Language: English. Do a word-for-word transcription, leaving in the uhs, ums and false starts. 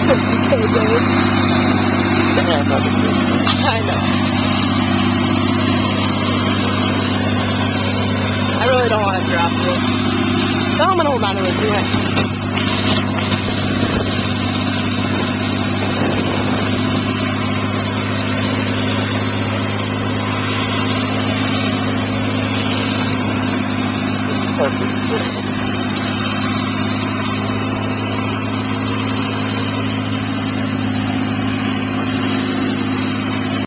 Okay, babe. Yeah, not the case. I know. I really don't want to drop this. So I'm gonna hold on to it anyway. Perfect.